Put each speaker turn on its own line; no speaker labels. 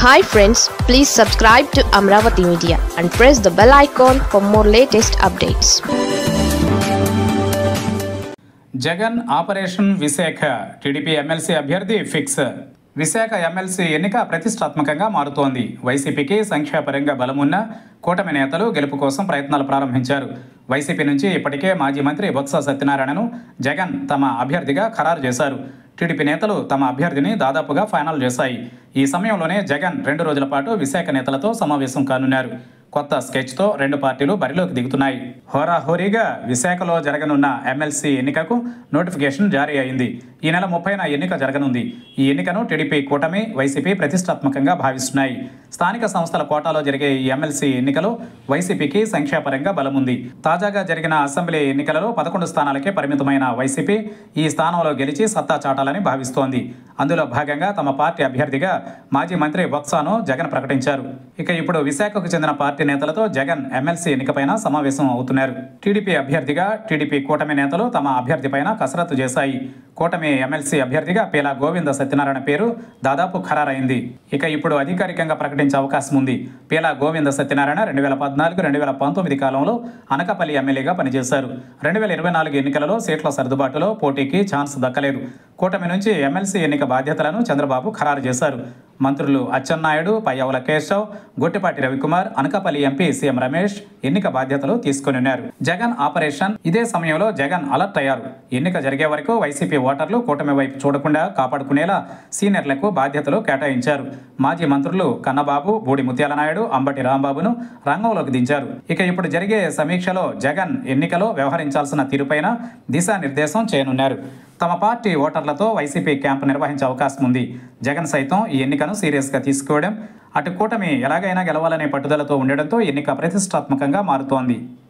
Hi friends, please subscribe to Amravati Media and press the bell icon for more latest updates.
Jagan operation Visakha TDP MLC అభ్యర్థి fix. Visakha MLC ఎన్నిక ప్రతిష్టాత్మకంగా మారుతోంది. వైసీపీకి సంఖ్యాపరంగా బలమున్న కూటమి నేతలు గెలుపు కోసం ప్రయత్నాలు ప్రారంభించారు. వైసీపీ నుంచి ఇప్పటికే మాజీ మంత్రి బొత్స సత్యనారాయణను జగన్ తమ అభ్యర్థిగా ఖరారు చేశారు. టీడీపీ నేతలు తమ అభ్యర్థిని దాదాపుగా ఫైనల్ చేశాయి. ఈ సమయంలోనే జగన్ 2 రోజుల పాటు విశాఖ నేతలతో సమావేశం కానున్నారు. కొత్త స్కెచ్తో 2 పార్టీలు బరిలోకి దిగుతున్నాయి. హోరాహోరీగా విశాఖలో జరగనున్న ఎమ్మెల్సీ ఎన్నికకు నోటిఫికేషన్ జారీ అయింది. ఈ నెల 30న ఎన్నిక జరగనుంది. ఈ ఎన్నికను టీడీపీ, కూటమి, వైసీపీ ప్రతిష్టాత్మకంగా భావిస్తున్నాయి. స్థానిక సంస్థల కోటాలో జరిగే ఈ ఎమ్మెల్సీ ఎన్నికలో వైసీపీకి సంఖ్యాపరంగా బలముంది. తాజాగా జరిగిన అసెంబ్లీ ఎన్నికలలో 11 స్థానాలకే పరిమితమైన వైసీపీ ఈ స్థానంలో గెలిచి సత్తా చాటాలని భావిస్తోంది. అందులో భాగంగా తమ పార్టీ అభ్యర్థిగా మాజీ మంత్రి బొత్సను జగన్ ప్రకటించారు. ఇక ఇప్పుడు విశాఖకు చెందిన పార్టీ నేతలతో జగన్ ఎమ్మెల్సీ ఎన్నికపైన సమావేశం అవుతున్నారు. టీడీపీ అభ్యర్థిగా టీడీపీ, కూటమి నేతలు తమ అభ్యర్థిపైన కసరత్తు చేశాయి. కూటమి ఎమ్మెల్సీ అభ్యర్థిగా పేలా గోవింద సత్యనారాయణ పేరు దాదాపు ఖరారైంది. ఇక ఇప్పుడు అధికారికంగా ప్రకటించే అవకాశం ఉంది. పేలా గోవింద సత్యనారాయణ 2014-2019 కాలంలో అనకాపల్లి ఎమ్మెల్యేగా పనిచేశారు. 2024 ఎన్నికలలో సీట్ల సర్దుబాటులో పోటీకి ఛాన్స్ దక్కలేదు. కూటమి నుంచి ఎమ్మెల్సీ ఎన్నిక బాధ్యతలను చంద్రబాబు ఖరారు చేశారు. మంత్రులు అచ్చెన్నాయుడు, పయ్యావుల కేశవ్, గొట్టిపాటి రవికుమార్, అనకాపల్లి ఎంపీ సీఎం రమేష్ ఎన్నిక బాధ్యతలు తీసుకున్నారు. జగన్ ఆపరేషన్. ఇదే సమయంలో జగన్ అలర్ట్ అయ్యారు. ఎన్నిక జరిగే వరకు వైసీపీ ఓటర్లు కూటమి వైపు చూడకుండా కాపాడుకునేలా సీనియర్లకు బాధ్యతలు కేటాయించారు. మాజీ మంత్రులు కన్నబాబు, బూడి ముత్యాలనాయుడు, అంబటి రాంబాబును రంగంలోకి దించారు. ఇక ఇప్పుడు జరిగే సమీక్షలో జగన్ ఎన్నికలో వ్యవహరించాల్సిన తీరుపైన దిశానిర్దేశం చేయనున్నారు. తమ పార్టీ ఓటర్లతో వైసీపీ క్యాంపు నిర్వహించే అవకాశం ఉంది. జగన్ సైతం ఈ ఎన్నికను సీరియస్గా తీసుకోవడం, అటు కూటమి ఎలాగైనా గెలవాలనే పట్టుదలతో ఉండడంతో ఎన్నిక ప్రతిష్టాత్మకంగా మారుతోంది.